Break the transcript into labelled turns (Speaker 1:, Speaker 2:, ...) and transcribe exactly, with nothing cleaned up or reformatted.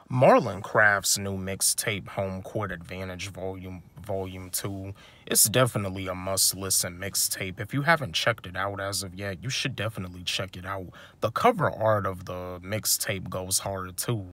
Speaker 1: Marlon Craft's new mixtape Home Court Advantage Volume Volume two. It's definitely a must-listen mixtape. If you haven't checked it out as of yet, you should definitely check it out. The cover art of the mixtape goes hard too.